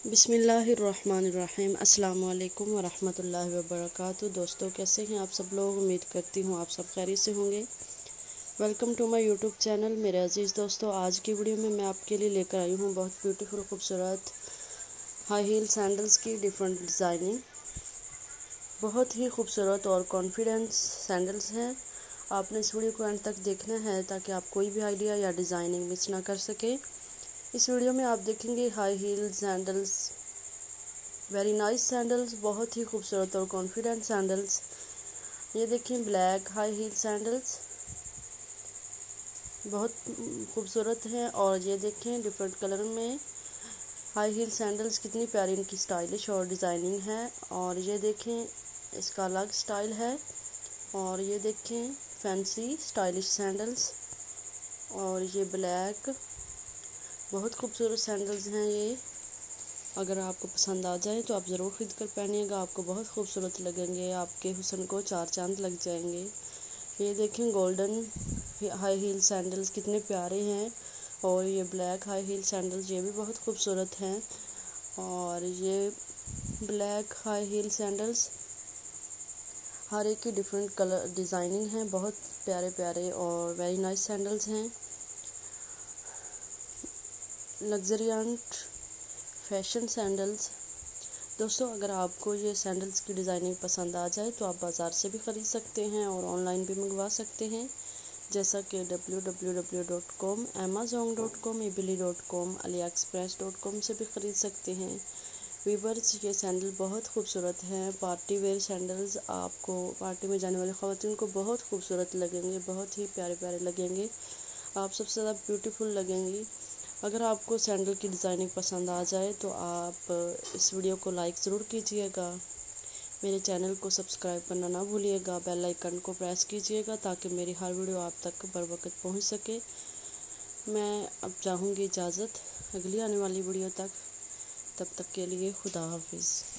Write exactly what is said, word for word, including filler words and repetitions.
बिस्मिल्लाहिर्रहमानिर्रहीम अस्सलाम वालेकुम वरहमतुल्लाहि वबरकातुहू। दोस्तों, कैसे हैं आप सब लोग? उम्मीद करती हूँ आप सब खैरियत से होंगे। Welcome to my YouTube channel. मेरे अजीज़ दोस्तों, आज की वीडियो में मैं आपके लिए लेकर आई हूँ बहुत ब्यूटीफुल खूबसूरत हाई हील सैंडल्स की डिफरेंट डिज़ाइनिंग। बहुत ही खूबसूरत और कॉन्फिडेंस सैंडल्स हैं। आपने इस वीडियो को एंड तक देखना है ताकि आप कोई भी आइडिया या डिज़ाइनिंग मिस ना कर सके। इस वीडियो में आप देखेंगे high heel sandals, very nice sandals, बहुत ही खूबसूरत और कॉन्फिडेंट सैंडल्स। ये देखें, ब्लैक हाई हील सैंडल्स बहुत खूबसूरत हैं। और ये देखें डिफरेंट कलर में हाई हील सैंडल्स, कितनी प्यारी इनकी स्टाइलिश और डिज़ाइनिंग है। और ये देखें, इसका अलग स्टाइल है। और ये देखें फैंसी स्टाइलिश सैंडल्स, और ये ब्लैक बहुत खूबसूरत सैंडल्स हैं। ये अगर आपको पसंद आ जाए तो आप ज़रूर ख़रीद कर पहनिएगा, आपको बहुत खूबसूरत लगेंगे, आपके हुस्न को चार चांद लग जाएंगे। ये देखें गोल्डन हाई हील सैंडल्स कितने प्यारे हैं। और ये ब्लैक हाई हील सैंडल्स, ये भी बहुत खूबसूरत हैं। और ये ब्लैक हाई हील सैंडल्स हर एक की डिफरेंट कलर डिज़ाइनिंग है, बहुत प्यारे प्यारे और वेरी नाइस सैंडल्स हैं। Luxuriant fashion sandals. दोस्तों, अगर आपको ये सैंडल्स की डिज़ाइनिंग पसंद आ जाए तो आप बाज़ार से भी ख़रीद सकते हैं और ऑनलाइन भी मंगवा सकते हैं, जैसा कि W W W dot com, Amazon dot com, इबली dot com, AliExpress dot com से भी ख़रीद सकते हैं। वीवर्स, ये सैंडल बहुत खूबसूरत हैं, पार्टी वेयर सैंडल्स। आपको पार्टी में जाने वाली ख़वातीन को बहुत खूबसूरत लगेंगे, बहुत ही प्यारे प्यारे लगेंगे, आप सबसे ज़्यादा ब्यूटीफुल लगेंगी। अगर आपको सैंडल की डिज़ाइनिंग पसंद आ जाए तो आप इस वीडियो को लाइक ज़रूर कीजिएगा, मेरे चैनल को सब्सक्राइब करना ना भूलिएगा, बेल आइकन को प्रेस कीजिएगा ताकि मेरी हर वीडियो आप तक बर वक्त पहुँच सके। मैं अब चाहूँगी इजाज़त अगली आने वाली वीडियो तक, तब तक के लिए खुदा हाफिज़।